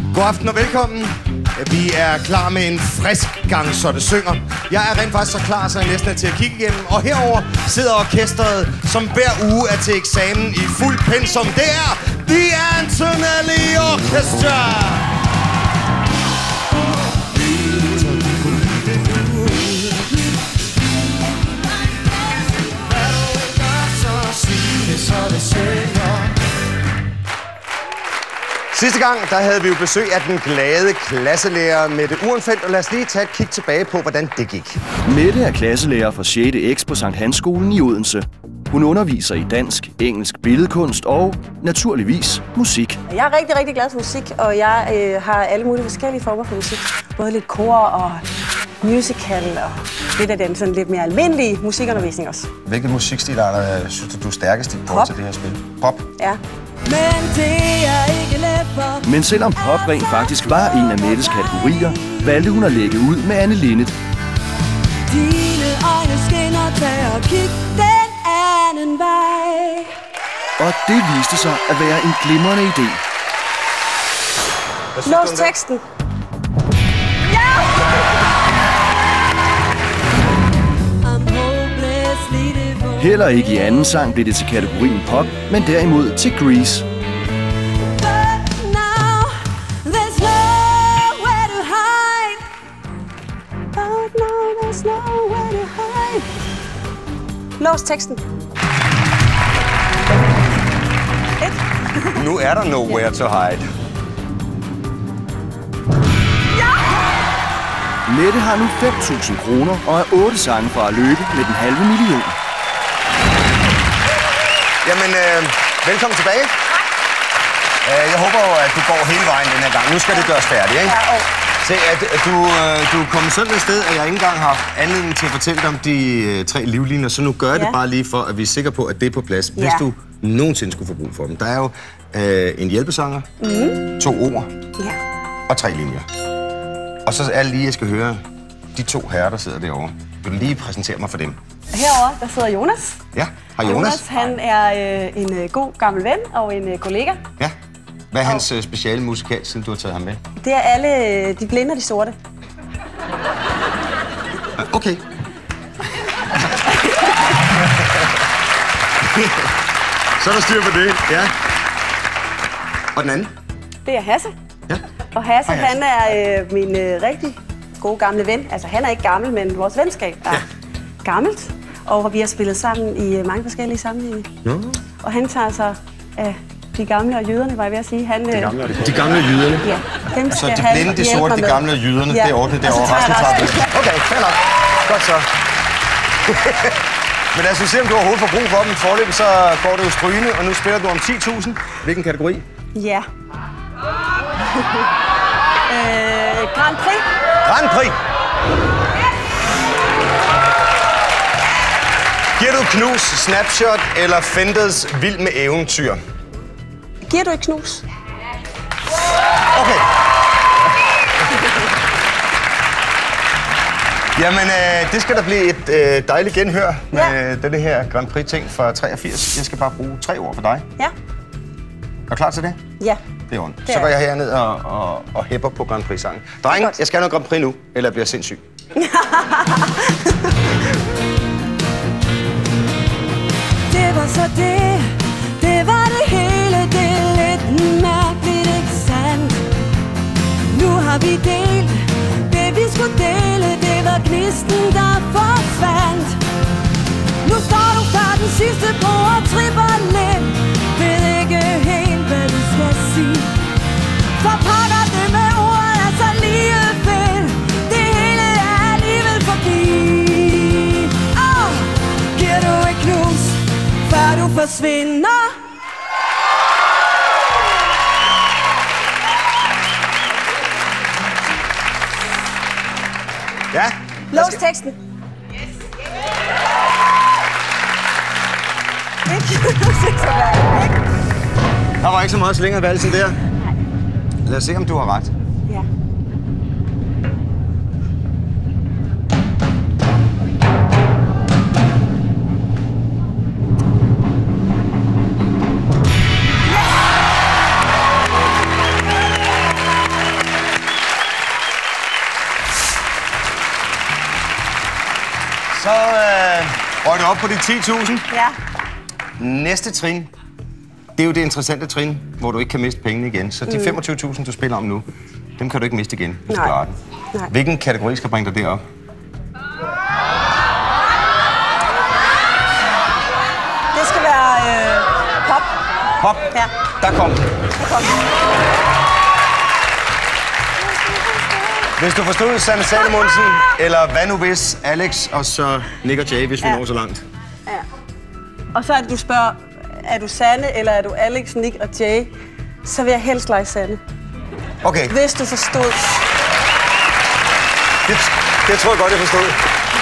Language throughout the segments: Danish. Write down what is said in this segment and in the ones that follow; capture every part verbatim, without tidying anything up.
God aften og velkommen. Vi er klar med en frisk gang, så det synger. Jeg er rent faktisk så klar, så jeg næsten er til at kigge igennem. Og herover sidder orkestret, som hver uge er til eksamen i fuld pensum. Det er The Antonelli Orchestra! Sidste gang, der havde vi jo besøg af den glade klasselærer Mette Urenfeldt, og lad os lige tage et kig tilbage på, hvordan det gik. Mette er klasselærer for sjette X på Sankt Hans Skolen i Odense. Hun underviser i dansk, engelsk, billedkunst og naturligvis musik. Jeg er rigtig, rigtig glad for musik, og jeg øh, har alle mulige forskellige former for musik. Både lidt kor og musical og lidt af den sådan lidt mere almindelige musikundervisning også. Hvilke musikstilarter synes du, du er stærkest i forhold til det her spil? Pop? Ja. Men det er ikke let for... Men selvom pop rent faktisk var en af Mettes kategorier, valgte hun at lægge ud med Anne Linnet. Dine øjne skinner, tag og kig den anden vej. Og det viste sig at være en glimrende idé. Lås teksten. Ja! Heller ikke i anden sang blev det til kategorien pop, men derimod til Grease. Lås teksten. Nu er der nowhere to hide. Ja! Mette har nu fem tusind kroner og er otte sange fra at løbe med den halve million. Jamen, øh, velkommen tilbage. Uh, jeg håber jo, at du går hele vejen den her gang. Nu skal det gøres færdigt, ikke? Ja, Se, at du, øh, du er kommet sådan et sted, at jeg ikke engang har haft anledning til at fortælle dig om de øh, tre livliner, så nu gør jeg ja. det bare lige for, at vi er sikre på, at det er på plads, ja. hvis du nogensinde skulle få brug for dem. Der er jo øh, en hjælpesanger, mm. to ord ja. og tre linjer. Og så er det lige, jeg skal høre de to herrer, der sidder derovre. Vil du lige præsentere mig for dem? Herovre, der sidder Jonas. Ja, hej Jonas. Jonas, han er øh, en øh, god gammel ven og en øh, kollega. Ja. Hvad er hans øh, speciale musikal, siden du har taget ham med? Det er alle øh, de blinde og de sorte. Okay. Så er der styr på det, ja. Og den anden? Det er Hasse. Ja. Og Hasse, Hej, Hasse. han er øh, min øh, rigtig gode gamle ven. Altså, han er ikke gammel, men vores venskab er ja. gammelt. Og vi har spillet sammen i øh, mange forskellige sammenhænge. Ja. Og han tager sig af de gamle og jyderne, var jeg ved at sige. Han, de gamle, de gamle og jyderne? Ja. Dem så de blinde, de sorte, de gamle og jyderne, ja. det er ordnet derovre. Resten tager det. Okay, fair nok. Godt så. Men lad os se, om du overhovedet får brug for dem. Forløbet så går det jo strygende, og nu spiller du om ti tusind. Hvilken kategori? Ja. øh, Grand Prix. Grand Prix. Giver du knus, snapshot eller Fenders Vild med eventyr? Giver du et knus? Okay. Jamen, øh, det skal der blive et øh, dejligt genhør med ja. denne her Grand Prix-ting fra treogfirs. Jeg skal bare bruge tre ord for dig. Ja. Er du klar til det? Ja. Det er ondt. Så går jeg herned og, og, og hæpper på Grand Prix-sangen. Dreng, jeg skal have noget Grand Prix nu, eller jeg bliver sindssyg. Det var så det, det var det hele, det er lidt mærkeligt, ikke sandt? Nu har vi delt, det vi skulle dele, det var gnisten, der forsvandt. Nu står du før den sidste bro og tripper lidt, ved ikke helt, hvad du skal sige. For pakker det med ordet er så lige ved, det hele er alligevel forbi. Åh, oh, giver du et knus, før du forsvinder. Ja. Lås teksten. Yes. Der var ikke så meget så længere valg som der. Lad os se, om du har ret. Ja. bakket op på de ti tusind. Ja. Næste trin, det er jo det interessante trin, hvor du ikke kan miste pengene igen. Så de Mm. femogtyve tusind, du spiller om nu, dem kan du ikke miste igen, hvis du Nej. klarer den. Nej. Hvilken kategori skal bringe dig derop? Det skal være øh, pop. Hop, Ja. der kom den. Det kom. Hvis du forstod Sanne Salomonsen, eller hvad nu hvis Alex, og så Nick og Jay, hvis vi Ja. når så langt. Ja. Og så er det, du spørger, er du Sanne, eller er du Alex, Nick og Jay? Så vil jeg helst lege Sanne. Okay, Hvis du forstod. det, det tror jeg godt, jeg forstod.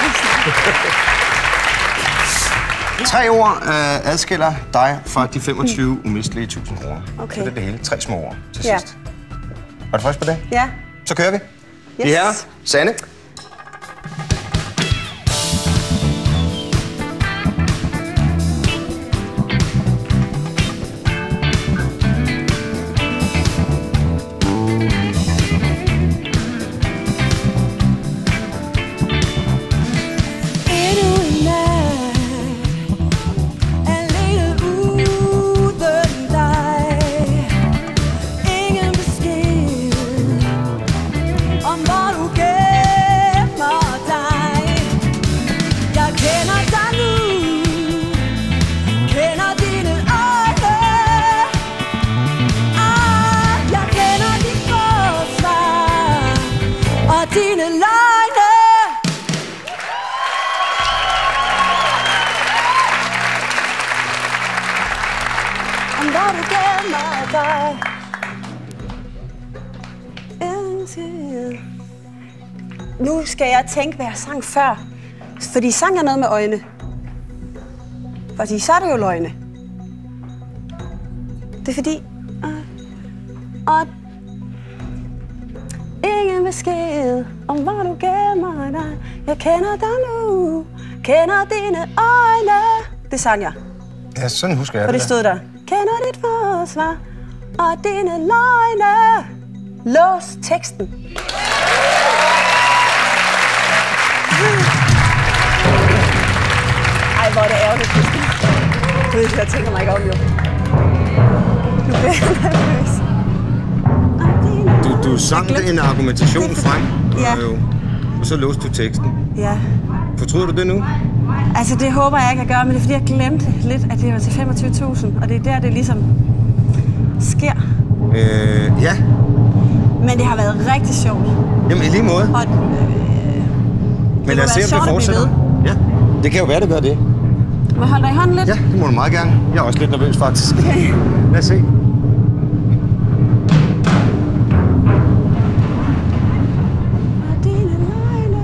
Tre ord øh, adskiller dig fra de femogtyve umistelige tusind kroner. Okay. Så det er det hele. Tre små ord til Ja. sidst. Var du frisk på det? Ja. Så kører vi. Yes. Det her, Sanne. Endnu en nat, alene uden dig. Ingen besked om hvor du gemmer dig. Jeg kender dig nu, kender dine øjne. Ah, jeg kender dit forsvar og dine løgne. Om hvor du gemmer dig. Indtil- Nu skal jeg tænke, hvad jeg sang før. Fordi sang er noget med øjne. Fordi så er det jo løgne. Det er fordi... Og, og ingen besked om hvor du gemmer dig. Jeg kender dig nu. Kender dine øjne. Det sang jeg. Ja, sådan husker jeg For det stod der. Kender dit forsvar og dine løgne. Lås teksten. Ej, hvor er det ærgerligt, Christian. Du ved, jeg tænker mig ikke om, jo. Nu bliver jeg nervøs. Du, du sang en argumentation frem, Ja. og, jo, og så låste du teksten. Ja, Fortryder du det nu? altså det håber jeg ikke at gøre, men det er fordi, jeg glemte lidt, at det var til femogtyve tusind. Og det er der, det ligesom sker. Øh, ja. Men det har været rigtig sjovt. Jamen, i lige måde. Og, øh, Men lad os være se, om sjovt at det blive fortsætter. Ja, det kan jo være, det gør det. må jeg holde dig i hånden lidt? Ja, det må du meget gerne. Jeg er også lidt nervøs, faktisk. Lad os se. Og dine løgne.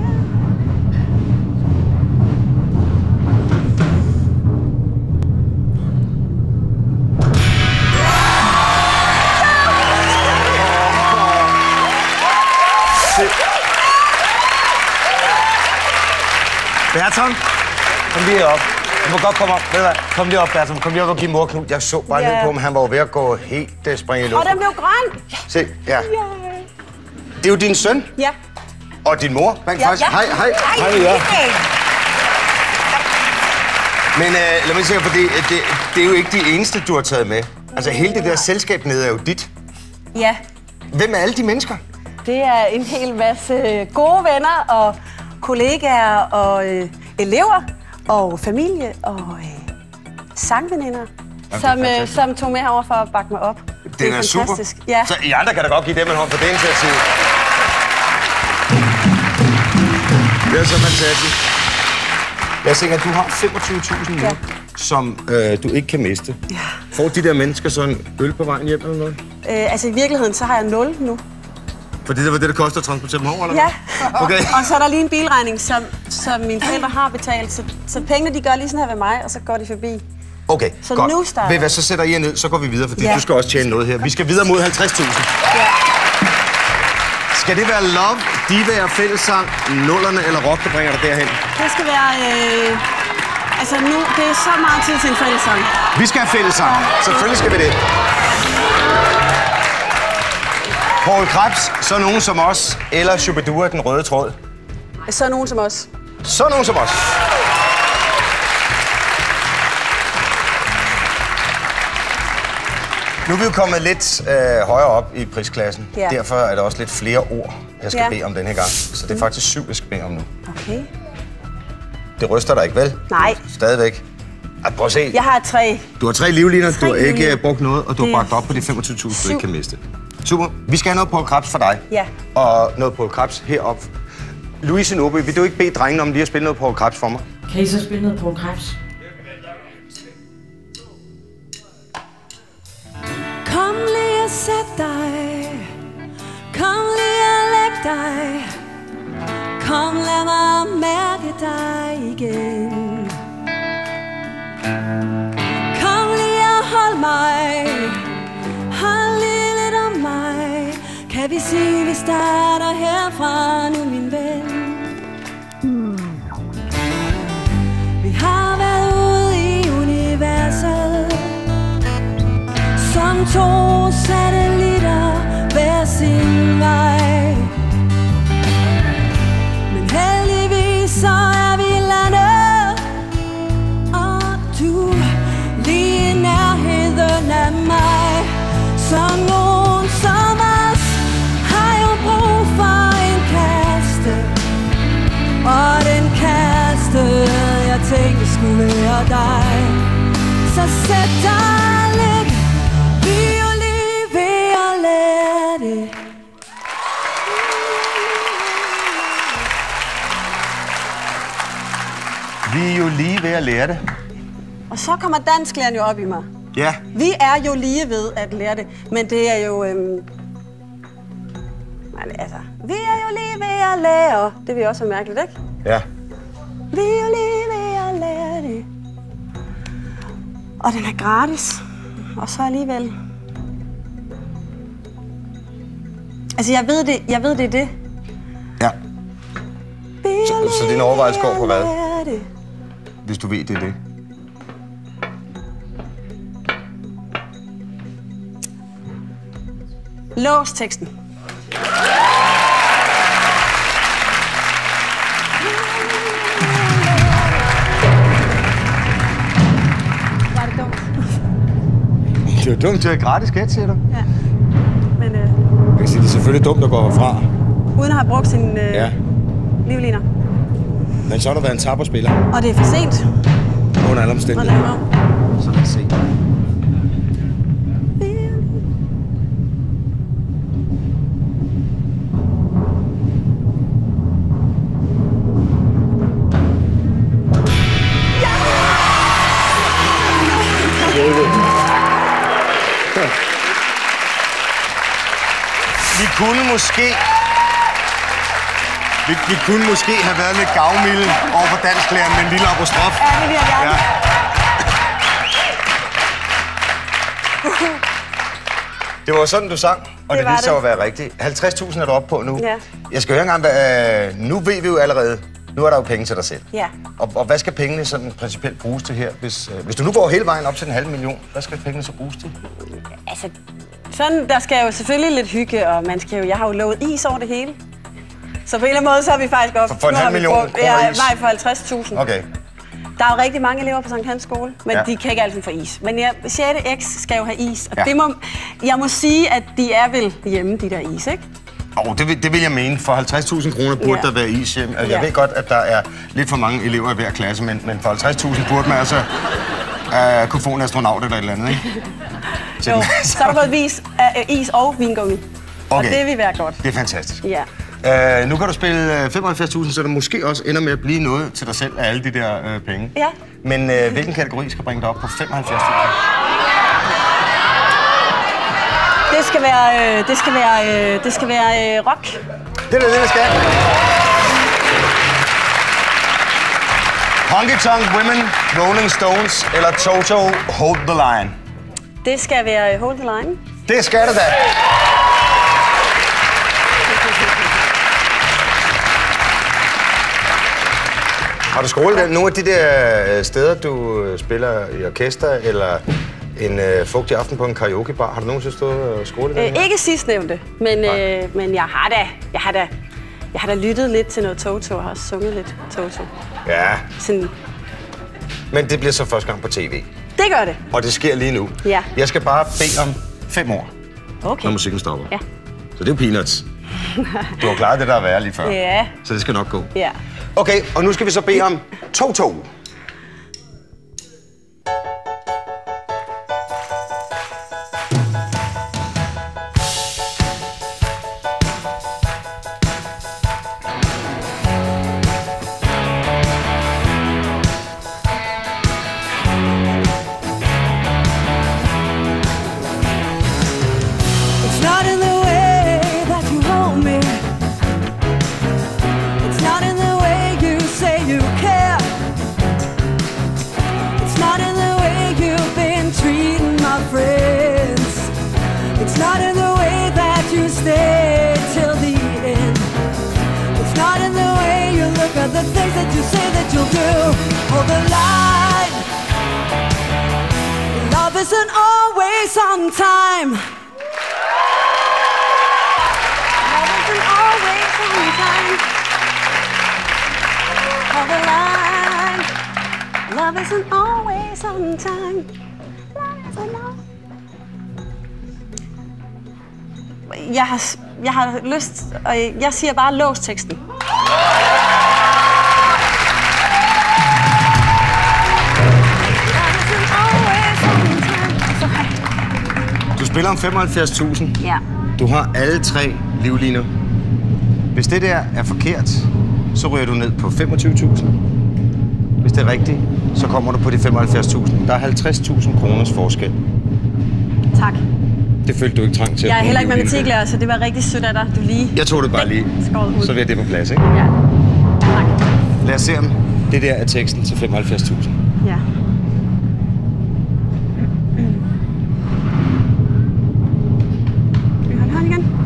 Bertram, kom lige op. Du må godt komme op. Ved du hvad? Kom lige op, Bertram. Kom lige op og give mor knud. Jeg så bare Ja. ned på ham. Han var jo ved at gå helt uh, springe i Og luften. den blev grøn. Se, ja. Det er jo din søn Ja. og din mor. Man Ja, faktisk. ja. Hej, hej. Hej, ja. Men uh, lad mig sige, fordi uh, det, det er jo ikke de eneste, du har taget med. Altså, hele det der selskab nede er jo dit. Ja, Hvem er alle de mennesker? det er en hel masse gode venner og kollegaer og øh, elever og familie og øh, sangveninder, er som, øh, fantastisk. som tog med herover for at bakke mig op. Det Den er, super. fantastisk. Ja. Så I andre kan da godt give dem en hånd for det initiativ. Det er så fantastisk. Jeg tænker, at du har femogtyve tusind nu, Ja. som øh, du ikke kan miste. Ja. Får de der mennesker så en øl på vejen hjem eller noget? Øh, altså i virkeligheden, så har jeg nul nu. For det var det, det koster at transportere dem over, eller Ja. hvad? Okay. Og så er der lige en bilregning, som, som mine forældre har betalt. Så, så pengene, de gør lige sådan her ved mig, og så går de forbi. Okay, Så godt. nu starter Ved I hvad, så sætter I jer ned, så går vi videre, fordi Ja. du skal også tjene noget her. Vi skal videre mod halvtreds tusind. Ja. Skal det være love, divaer, fællessang, nullerne eller rock, der bringer dig derhen? Det skal være... Øh, altså nu, det er så meget tid til en fællessang. Vi skal have fællessang. Selvfølgelig skal vi det. Poul Krebs, så nogen som os, eller Shubidua, den røde tråd. Så er nogen som os. Så nogen som os. Nu er vi jo kommet lidt øh, højere op i prisklassen. Ja. Derfor er der også lidt flere ord, jeg skal Ja. bede om den her gang. Så det er faktisk syv, jeg skal bede om nu. Okay. Det ryster dig ikke, vel? Nej. Stadigvæk. Ej, prøv at se. Jeg har tre. Du har tre livliner, Tre du har ikke livliner. brugt noget, og du har Det er bragt op på de femogtyve tusind, du syv. ikke kan miste. Super. Vi skal have noget Paul Krebs for dig. Ja. Og noget Paul Krebs herop. Louise Noby, vil du ikke bede drengene om lige at spille noget Paul Krebs for mig? Kan I så spille noget Paul Krebs? Kom lige og sæt dig. Kom lige og læg dig. Kom, lad mig mærke dig igen. Kom lige og hold mig. Hold lige lidt om mig. Kan vi sige, vi starter herfra nu, min ven? Vi har været ude i universet som to satellitter hver sin vej. Men heldigvis så er vi landet, og du lige i nærheden af mig. Som nogen som os har jo brug for en kæreste, og den kæreste jeg tænkte skulle være dig. Så sæt dig lidt, vi er jo lige ved at lære det. Vi er jo lige ved at lære det. Og så kommer dansklæreren jo op i mig. Ja. Vi er jo lige ved at lære det, men det er jo... Øhm... Men altså, vi er jo lige ved at lære. Det vil også være mærkeligt, ikke? Ja. Vi er jo lige ved at lære det. Og den er gratis. Og så alligevel... Altså, jeg ved det, jeg ved det er det. Ja. Vi er Så- jo så lige din overvejelse ved går på at hvad? lære det. Hvis du ved, det er det. Lås teksten. Var det dumt? Det er jo dumt, det er gratis skat, siger du. Ja. Men øh, Jeg kan sige, det er selvfølgelig dumt at gå fra. uden at have brugt sin øh, Ja. livliner. Men så har du været en tapperspiller Og det er for sent. under alle Og omstændigheder. lave om. Så lad os se. Vi kunne måske... Vi, vi kunne måske have været lidt gavmilde over for dansklæreren med en lille apostrof. Ja, det vil jeg gerne. Ja. Det var sådan, du sang, og det, det var viste sig det. at være rigtigt. halvtreds tusind er du oppe på nu. Ja. Jeg skal høre engang, hvad, øh, nu ved vi jo allerede, nu er der jo penge til dig selv. Ja. Og, og hvad skal pengene sådan principielt bruges til her? Hvis, øh, hvis du nu går hele vejen op til en halv million, hvad skal pengene så bruges til? Altså, sådan, der skal jo selvfølgelig lidt hygge, og man skal jo, jeg har jo lovet is over det hele. Så på en eller anden måde, så er vi faktisk op. For- for en nu har halv vi million brugt- kroner ja, is? Nej, for halvtreds tusind. Okay. Der er jo rigtig mange elever på Sankt Hans skole, men Ja. ja. de kan ikke altid få is. Men ja, sjette X skal jo have is, og Ja. ja. det må, jeg må sige, at de er vel hjemme, de der is, ikke? Og det vil, det vil jeg mene. For halvtreds tusind kroner burde Ja. der være is hjem. Altså, jeg Ja. ved godt, at der er lidt for mange elever i hver klasse, men, men for halvtreds tusind burde man altså uh, kunne få en astronaut eller et eller andet, ikke? Til Jo, den- så er der både vis, uh, is og vingummi. Og Okay. det vil være godt. Det er fantastisk. Ja. Uh, nu kan du spille uh, femoghalvfjerds tusind, så der måske også ender med at blive noget til dig selv af alle de der uh, penge. Ja. Men uh, hvilken kategori skal bringe dig op på femoghalvfjerds tusind? Det skal være, øh, det skal være, øh, det skal være øh, rock. Det er da det, der skal. Honky Tonk Women, Rolling Stones eller Toto Hold the Line? Det skal være øh, Hold the Line. Det skal det da. Har du skrålet den? Nogle af de der øh, steder, du øh, spiller i orkester, eller en øh, fugtig aften på en karaokebar, har du nogensinde stået og skrålet den? Øh, ikke sidstnævnte, men, øh, men jeg har da, jeg har da, jeg har da lyttet lidt til noget Toto og har også sunget lidt Toto. Ja, Sådan, men det bliver så første gang på tv. det gør det. Og det sker lige nu. Ja. Jeg skal bare bede om fem år, Okay. når musikken stopper. Ja. Så det er jo peanuts. Du har klaret det, der er værre lige før. Ja. Så det skal nok gå. Ja. Okay, og nu skal vi så bede om to to. The things that you say that you'll do. Hold the line. Love isn't always on time. Love isn't always on time. Hold the line. Love isn't always on time. Love isn't always... Jeg har, jeg har lyst, og jeg siger bare lås teksten. Du spiller om femoghalvfjerds tusind. Ja. Du har alle tre livliner. Hvis det der er forkert, så ryger du ned på femogtyve tusind. Hvis det er rigtigt, så kommer du på de femoghalvfjerds tusind. Der er halvtreds tusind kroners forskel. Tak. Det følte du ikke trang til. Jeg er heller ikke matematiklærer, så det var rigtig sødt af dig. Du lige... Jeg tog det bare lige. Så vil jeg det på plads, ikke? Ja. Tak. Lad os se om det der er teksten til femoghalvfjerds tusind. Ja. Vil du holde hånd igen?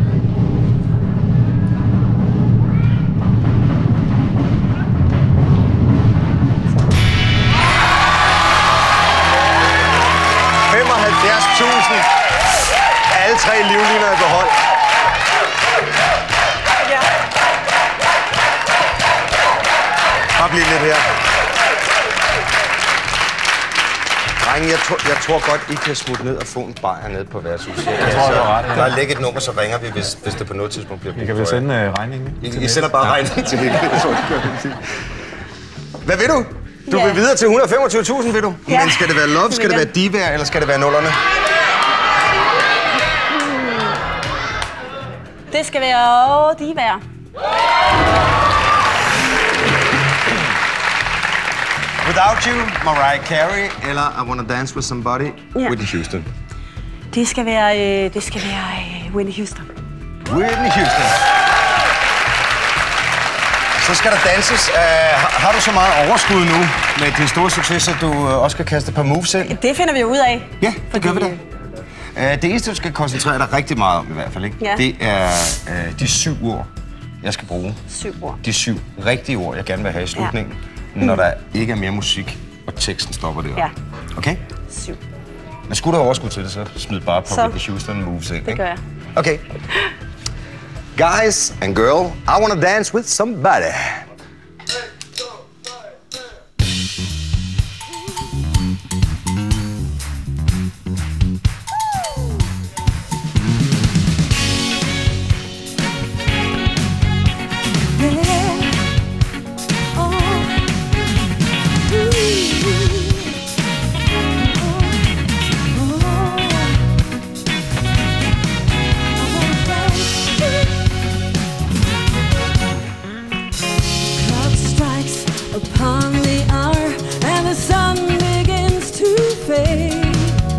femoghalvfjerds tusind. Alle tre livliner er beholdt. Ja. Bare bliv lidt her. Drenge, jeg, tror, jeg tror godt, I kan smutte ned og få en bajer ned på værtshuset. Jeg tror, du har ret. Der er lægget et nummer, så ringer vi, hvis, hvis det på noget tidspunkt bliver brug for. Vi kan vel sende uh, regningen? I, I sender bare regningen til det. Hvad vil du? Du Ja. vil videre til et hundrede og femogtyve tusind, vil du? Ja. Men skal det være love, skal det være divaer, eller skal det være nullerne? Det skal være... Åh, de være. Without You, Mariah Carey, eller I Wanna Dance With Somebody, Ja. Whitney Houston. Det skal være... Øh, det skal være øh, Whitney Houston. Whitney Houston. Så skal der danses. Uh, har, har du så meget overskud nu med din store succes, at du uh, også kan kaste et par moves ind? Det finder vi jo ud af. Ja, det gør vi da. Uh, det eneste, du skal koncentrere dig rigtig meget om i hvert fald, ikke? Ja. Det er uh, de syv ord, jeg skal bruge. Syv ord. De syv rigtige ord, jeg gerne vil have i slutningen, ja. Når der ikke er mere musik, og teksten stopper der. Ja. Okay? Syv. Men skulle du have overskud til det, så smid bare på Så. Whitney Houston moves ind. Det gør jeg. Okay. Guys and girl, I wanna dance with somebody. Upon the hour and the sun begins to fade.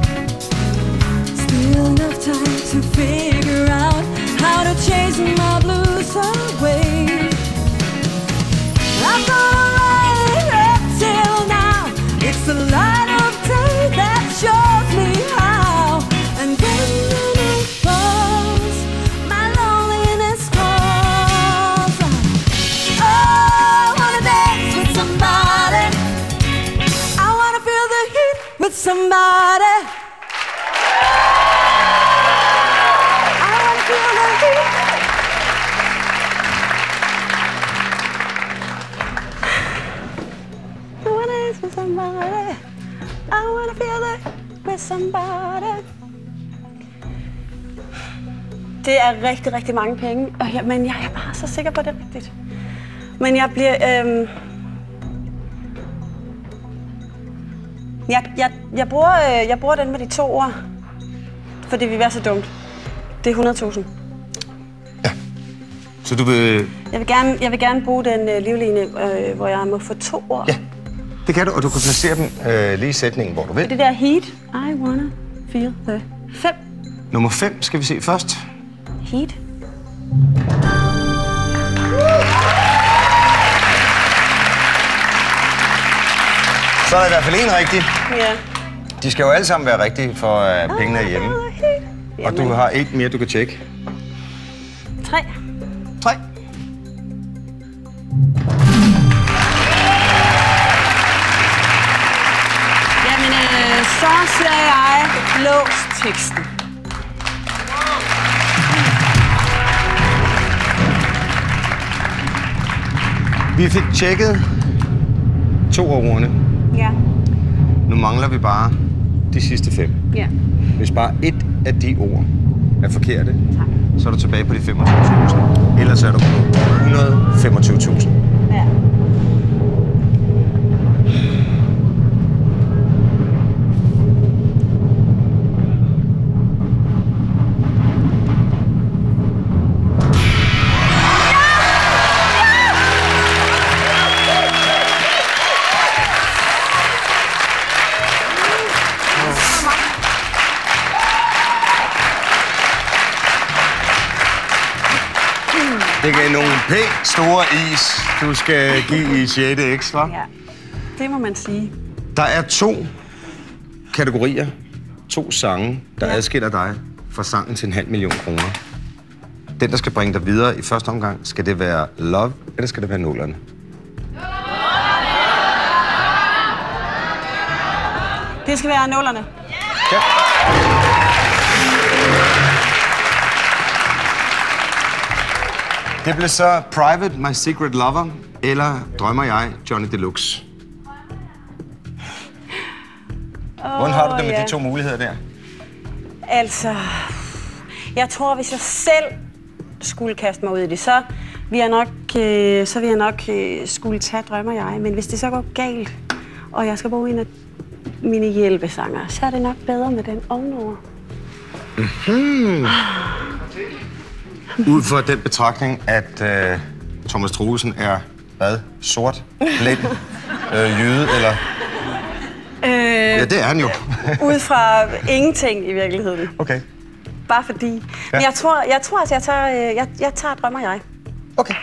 Still enough time to figure out how to chase my blues away. I'm gonna ride up till now. It's the light of day that shows me how. And when the night falls, my loneliness calls. Oh, I wanna dance with somebody. I wanna feel the heat with somebody. I wanna feel the heat. I wanna dance with somebody. I wanna feel it with somebody. Det er rigtig, rigtig mange penge, og jeg, men jeg er bare så sikker på, at det er rigtigt. Men jeg bliver... Øhm... Jeg, jeg, jeg, bruger, øh, jeg bruger den med de to ord, for det vil være så dumt. Det er hundrede tusind. Ja. Så du vil... Jeg vil gerne, jeg vil gerne bruge den øh, livline, øh, hvor jeg må få to ord. Ja, det kan du, og du kan placere dem øh, lige i sætningen, hvor du vil. Det der heat. I wanna feel the... Fem. Nummer fem skal vi se først. Heat. Så er der i hvert fald en rigtig. Ja. De skal jo alle sammen være rigtige, for uh, pengene er hjemme. Og du har et mere, du kan tjekke. Tre. Tre. Jamen, øh, så ser jeg lås teksten. Vi fik tjekket to af ordene. Ja. Nu mangler vi bare de sidste fem. Ja. Hvis bare et af de ord er forkerte, Tak. så er du tilbage på de femogtyve tusind. Ellers er du på et hundrede og femogtyve tusind. Ja. Det er nogle pænt store is, du skal give i sjette X, hva'? Ja, det må man sige. Der er to kategorier, to sange, der Ja. adskiller dig fra sangen til en halv million kroner. Den, der skal bringe dig videre i første omgang, skal det være Love, eller skal det være Nullerne? Det skal være nullerne. Ja. Det blev så Private, My Secret Lover, eller Drømmer jeg, Johnny Deluxe. Oh, Hvordan har du det med ja. de to muligheder der? Altså, jeg tror, hvis jeg selv skulle kaste mig ud i det, så vil jeg nok, øh, så vil jeg nok øh, skulle tage Drømmer jeg. Men hvis det så går galt, og jeg skal bruge en af mine hjælpesanger, så er det nok bedre med den ovenover. Mm-hmm. Ud fra den betragtning, at øh, Thomas Troelsen er, hvad, sort, blind, øh, jøde, eller... Øh, Ja, det er han jo. ud fra ingenting i virkeligheden. Okay. Bare fordi. Ja. Men jeg tror, jeg tror altså, jeg tager, øh, jeg, jeg tager Drømmer jeg. Okay.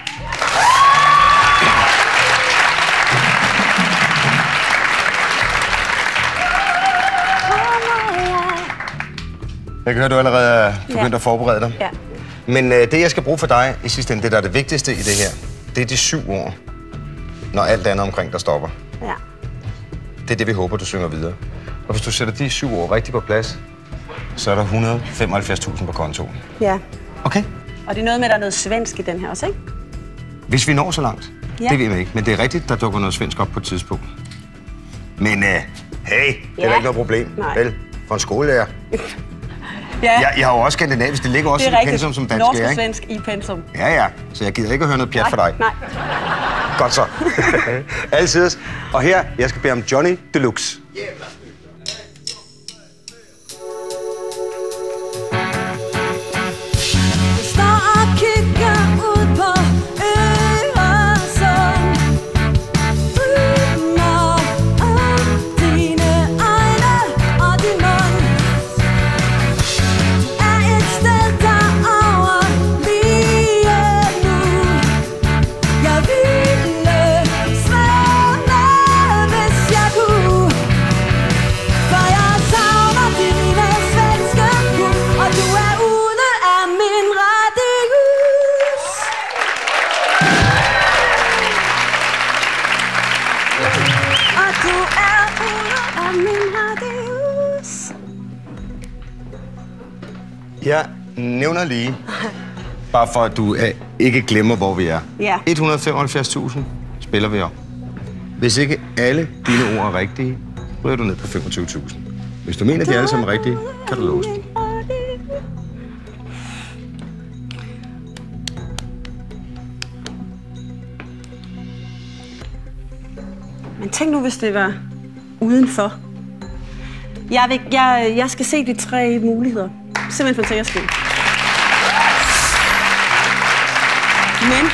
Jeg kan høre, du allerede er begyndt Ja. at forberede dig. Ja. Men øh, det, jeg skal bruge for dig i sidste ende, det der er det vigtigste i det her, det er de syv ord, når alt andet omkring dig stopper. Ja. Det er det, vi håber, du synger videre. Og hvis du sætter de syv ord rigtigt på plads, så er der et hundrede og femoghalvfjerds tusind på kontoen. Ja. Okay? Og det er noget med, at der er noget svensk i den her også, ikke? Hvis vi når så langt, Ja. det ved vi ikke. Men det er rigtigt, der dukker noget svensk op på et tidspunkt. Men øh, hey, det er Ja. da ikke noget problem. Nej. Vel, for en skolelærer. Ja, Jeg, jeg har jo også skandinavisk, det ligger også det i er dit rigtigt. pensum som dansk Norsk er, og ikke? svensk i pensum. Ja, ja. Så jeg gider ikke at høre noget pjat Nej, for dig. nej. Godt så. Altid. Og her, jeg skal bede om Johnny Deluxe. Står og kigger ud på Øresund. Drømmer om dine øjne og din mund. Er et sted derovre lige nu. Jeg ville svømme, hvis jeg kunne. For jeg savner dine svenske bud, og du er ude af min radius. Og du er ude af min radius. Jeg nævner lige, bare for at du øh, ikke glemmer, hvor vi er. Ja. et hundrede og femoghalvfjerds tusind spiller vi om. Hvis ikke alle dine ord er rigtige, ryger du ned på femogtyve tusind. Hvis du mener, at de alle sammen er rigtige, kan du låse dem. Men tænk nu, hvis det var udenfor. Jeg, vil, jeg, jeg skal se de tre muligheder. Simpelthen for en sikker skyld. Men...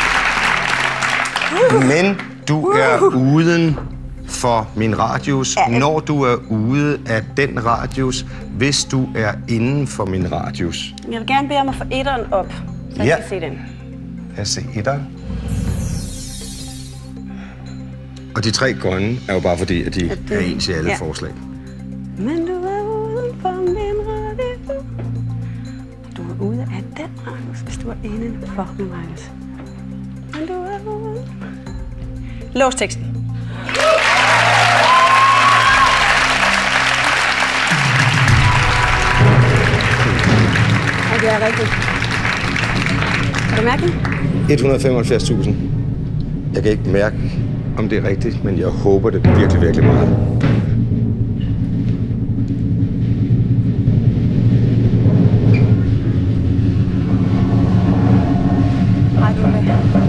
Men du er uden for min radius, ja. Når du er ude af den radius, hvis du er inden for min radius. Jeg vil gerne bede om at få etteren op, så jeg ja. kan se den. Jeg ser etteren. Og de tre grønne er jo bare fordi, at de at det... er ens i alle ja. forslag. Men du er uden for min radius. Du er ude af den radius, hvis du er inden for min radius. Men du er ude. Lås teksten. Og det er rigtigt. Kan du mærke det? et hundrede og femoghalvfjerds tusind. Jeg kan ikke mærke, om det er rigtigt, men jeg håber det virkelig, virkelig meget. Ej, du er med.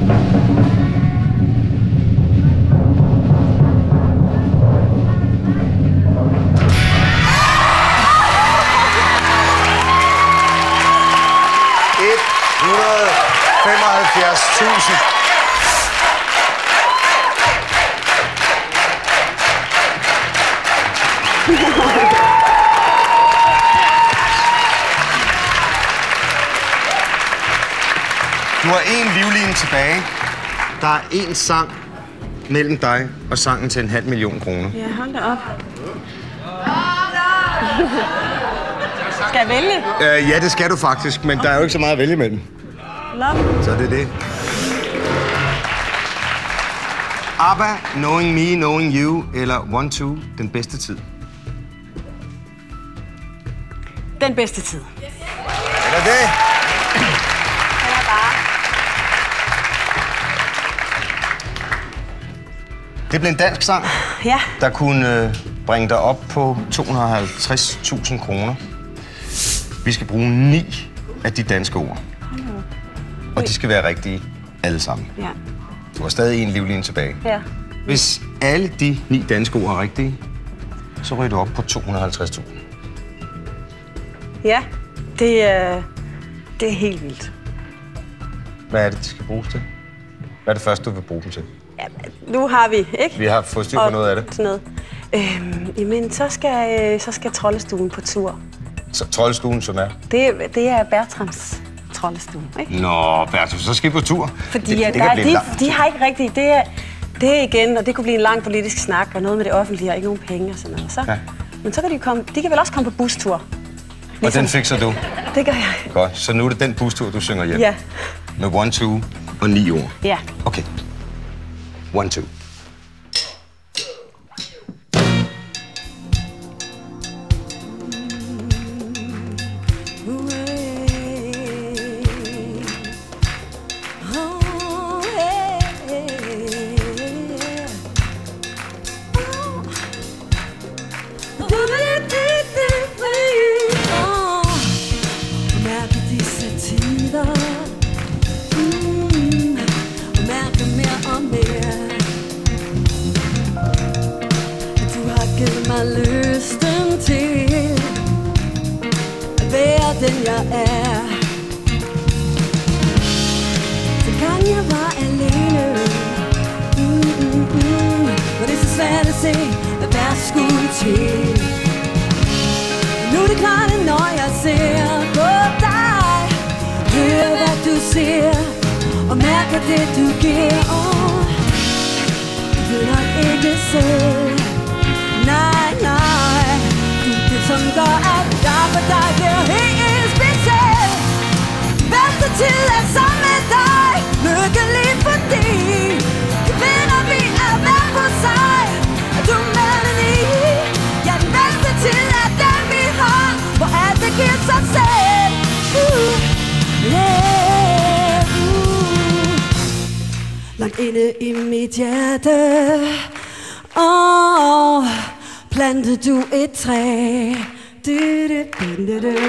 et hundrede og femoghalvfjerds tusind. Du har én livline tilbage. Der er én sang mellem dig og sangen til en halv million kroner. Ja, hold da op. Skal jeg vælge? Uh, ja, det skal du faktisk, men okay. Der er jo ikke så meget at vælge mellem. Love. Så det er det. ABBA, Knowing Me, Knowing You eller One Two, den bedste tid? Den bedste tid. Det er det. Det blev en dansk sang, ja. Der kunne øh, bringe dig op på to hundrede og halvtreds tusind kroner. Vi skal bruge ni af de danske ord. Og de skal være rigtige alle sammen. Ja. Du har stadig en livline tilbage. Ja. Hvis alle de ni danske ord er rigtige, så ryger du op på to hundrede og halvtreds tusind. Ja, det er, det er helt vildt. Hvad er det, de skal bruges til? Hvad er det første, du vil bruge dem til? Ja, nu har vi, ikke? Vi har fået styr på noget af det. Sådan noget. Øhm, jamen, så skal, så skal Troldestuen på tur. Så Troldestuen, som er? Det, det er Bertrams Troldestue, ikke? Nå, Bertram, så skal vi på tur. Fordi det, det, det der, kan blive de, langt. de har ikke rigtigt... Det er, det er igen, og det kunne blive en lang politisk snak, og noget med det offentlige, og ikke nogen penge og sådan noget. Så, ja. Men så kan de komme... De kan vel også komme på bustur. Ligesom. Og den fikser du? Det gør jeg. Godt, så nu er det den bustur, du synger hjem? Ja. Med one, two og ni ord? Ja. Okay. One, two. Lysten til at være den jeg er. Dengang jeg var alene, mm, mm, mm, var det så svært at se, hvad der skulle til. Nu er det klart, når jeg ser på dig, hører hvad du siger og mærker det du giver. Oh, du vil nok ikke selv. Nej, nej, du er det som gør, at jeg for dig bliver helt speciel. Bedste tid er sammen med dig, lykkelig fordi de vinder vi er hver på sig. Og du er med den i, ja den bedste tid er den vi har, hvor alt det giver sig selv. Uh, yeah, uh. Langt inde i mit hjerte, åh, oh, plantede du et træ. Du, du, du, du, du.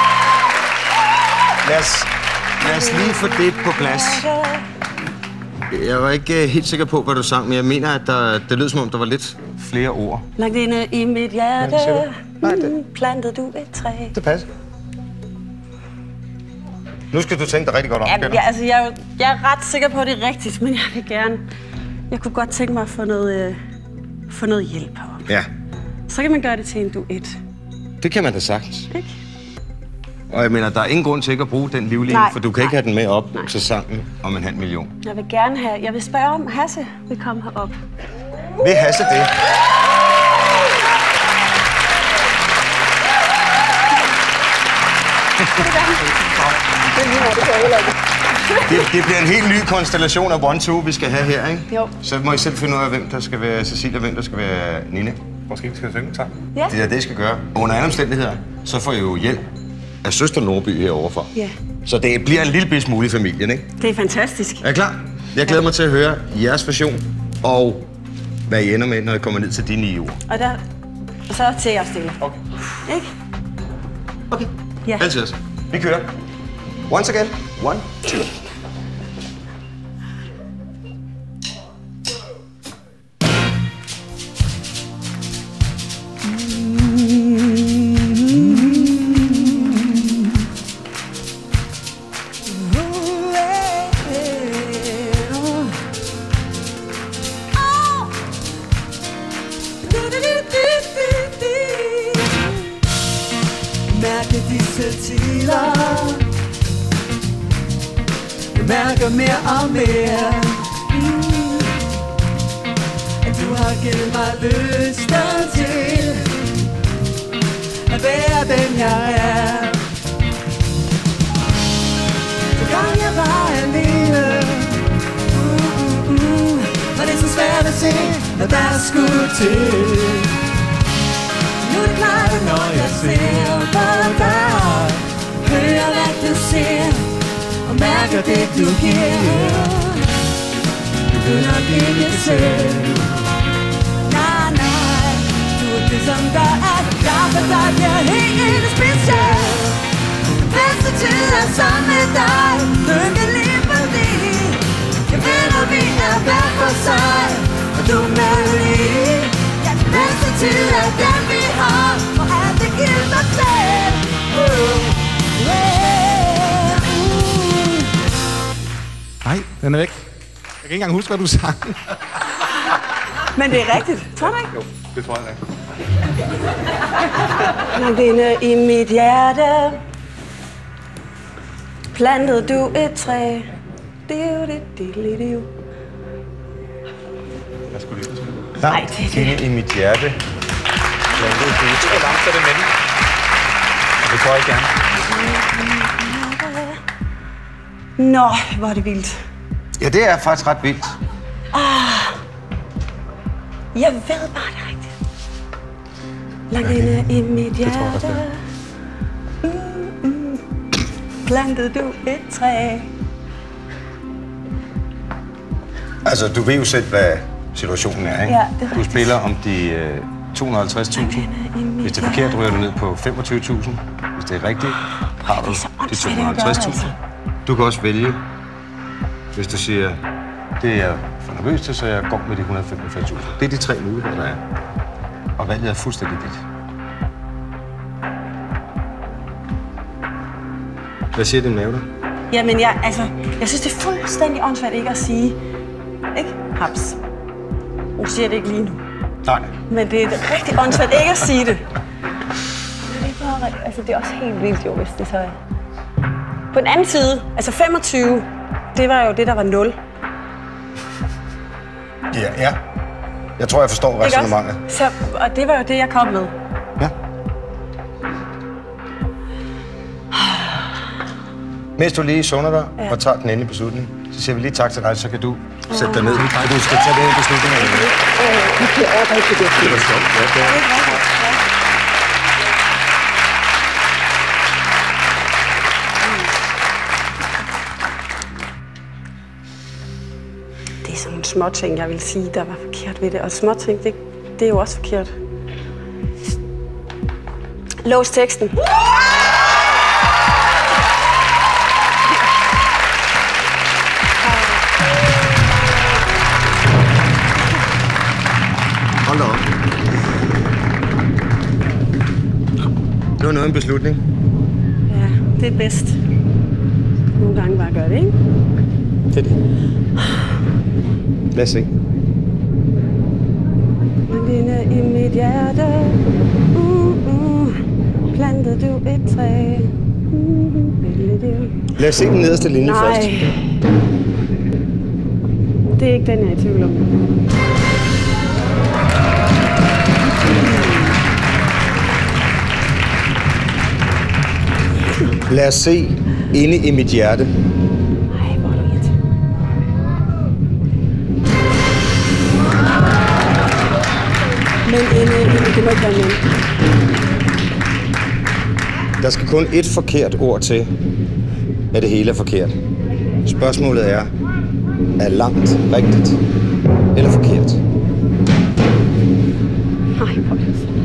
Lad os, lad os lige få det på plads. jeg var ikke uh, helt sikker på, hvad du sang, men jeg mener, at der, det lød som om, der var lidt flere ord. Langt inde i mit hjerte, Ja, Nej, det... mm, plantede du et træ. Det passer. Nu skal du tænke dig rigtig godt om, Jamen, ja, altså, jeg, er jo- jeg er ret sikker på, at det er rigtigt, men jeg vil gerne... Jeg kunne godt tænke mig at få noget, øh, få noget hjælp her. Ja, Så kan man gøre det til en duet, det kan man da sagtens. ikke? Og jeg mener, der er ingen grund til ikke at bruge den livline, Nej, for du kan ikke nej, have den med op nej. til sangen om en halv million. Jeg vil gerne have... Jeg vil spørge om Hasse vil komme herop. Vil Hasse det? Det, det bliver en helt ny konstellation af one two, vi skal have her, ikke? Jo. Så må I selv finde ud af, hvem der skal være Cecilia, og hvem der skal være Nina. Måske vi skal synge sammen. Ja. Det er det, I skal gøre. Under andre omstændigheder, så får I jo hjælp af søster Nordby heroverfor. Ja. Så det bliver en lille bitte smule i familien, ikke? Det er fantastisk. Er I klar? Jeg glæder mig til at høre jeres version, og hvad I ender med, når I kommer ned til de ni uger. Og der... Og så til jer stille. Okay. Ikke? Okay. Ja. Altid. Vi kører. Once again. One, two. Mærke disse tider. Jeg mærker mere og mere, mm, at du har givet mig lysten til at være den jeg er. Så gang jeg var alene, mm, mm, mm, var det så svært at se, hvad der skulle til. Nu er det klart, at når jeg ser på dig, hører hvad du siger og mærker det du giver, du vil nok ikke selv. Nej, nej, du er det som der er. Jeg for dig bliver helt speciel. Bedste tid er sammen med dig, lykkelig fordi jeg ved, at vi er hver for sig, og du med lige. Ja, den bedste tid er den vi har, og alt det giver dig selv. Uh, yeah, uh. Nej, den er væk. Jeg kan ikke engang huske, hvad du sang. Men det er rigtigt. Tror du ikke? Jo, det tror jeg ikke. Langt inde i mit hjerte plantede du et træ. Diu-di-di-li-diu. Jeg skulle lige huske. Nej, det er det. Inde i mit hjerte. Plantede du et træ. Hvor langt er det med den? Og det tror jeg gerne. Nå, hvor er det vildt. Ja, det er faktisk ret vildt. Jeg ved bare, det er rigtigt. Langt inde i mit hjerte mm, mm, plantede du et træ. Altså, du ved jo selv, hvad situationen er, ikke? Ja, det er Du rigtigt. spiller om de øh, to hundrede og halvtreds tusind. Hvis det er forkert, ryger du ned på femogtyve tusind. Hvis det er rigtigt, har du Det er så de åndssvagt to at hundrede og halvtreds gøre, tusind. Du kan også vælge, hvis du siger, det er jeg for nervøs til, så jeg går med de et hundrede og femogfyrre tusind. Det er de tre muligheder, der er. Og valget er fuldstændig dit. Hvad siger din mave der? Jamen, jeg, altså, jeg synes, det er fuldstændig åndssvagt ikke at sige. Ikke? Haps. Nu siger jeg det ikke lige nu. Nej. Men det er rigtig åndssvagt ikke at sige det. Det er, bare, altså, det er også helt vildt jo, hvis det så er. På den anden side, altså femogtyve, det var jo det, der var nul. Ja, ja. Jeg tror, jeg forstår Ikke også? resonemanget. Så, og det var jo det, jeg kom med. Ja. Mens du lige sunder dig ja. og tager den endelige beslutning, så siger vi lige tak til dig, så kan du sætte dig ned, for du skal tage den beslutning. Det er rigtig det. Det er sjovt. Ja, det er. Det er sådan nogle småting, jeg vil sige, der var forkert ved det. Og småting, det, det er jo også forkert. Lås teksten. Hold da op. Det var noget af en beslutning. Ja, det er bedst. Nogle gange bare gør det, ikke? Det er det. Lad os se. Inde i mit hjerte, uh, uh, plantede du et træ. Uh, Lad os se den nederste linje Nej. først. Det er ikke den, jeg er i tvivl om. Lad os se inde i mit hjerte. Ej, hvor er du irriterende. Men inde i det må ikke være men. Der skal kun et forkert ord til, at det hele er forkert. Spørgsmålet er, er langt rigtigt eller forkert? Ej, hvor er det så.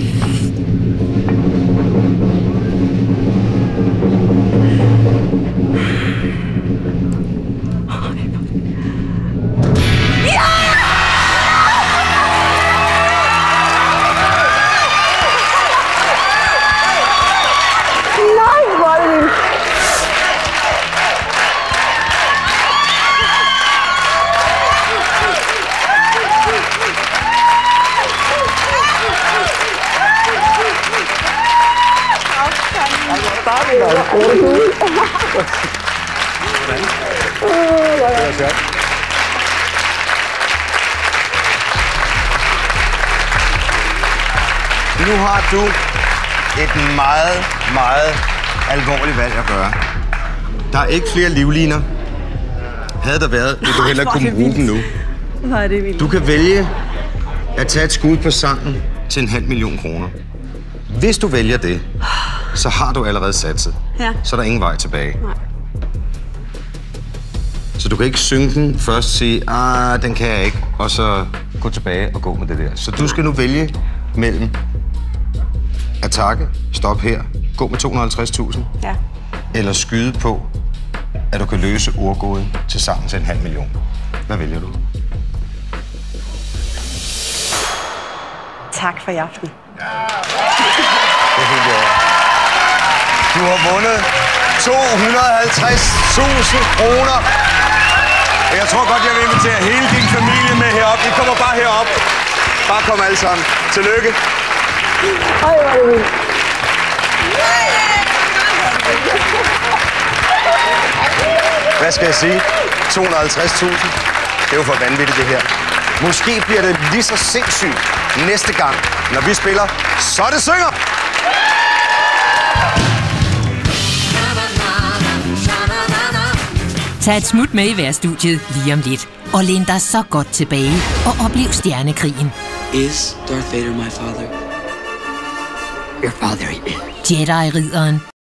Nu har du et meget, meget alvorligt valg at gøre. Der er ikke flere livliner. Havde der været, vil du heller kunne bruge dem nu. Hvor er det vildt. Du kan vælge at tage et skud på sangen til en halv million kroner. Hvis du vælger det, så har du allerede satset. Ja. Så er der ingen vej tilbage. Nej. Så du kan ikke synge den, først sige, ah, den kan jeg ikke, og så gå tilbage og gå med det der. Så du skal nu vælge mellem at takke, stop her, gå med to hundrede og halvtreds tusind, Ja. eller skyde på, at du kan løse ordgåden til sangen til en halv million. Hvad vælger du? Tak for i aften. Det er helt godt. Du har vundet to hundrede og halvtreds tusind kroner. Jeg tror godt, jeg vil invitere hele din familie med herop. I kommer bare herop. Bare kom alle sammen. Tillykke. Ej, hvor er det vildt. Hvad skal jeg sige? to hundrede og halvtreds tusind. Det er jo for vanvittigt, det her. Måske bliver det lige så sindssygt næste gang, når vi spiller Så det synger! Tag et smut med i værstudiet lige om lidt, og læn dig så godt tilbage og oplev stjernekrigen. Is Darth Vader my father? Your father is. Jedi-ridderen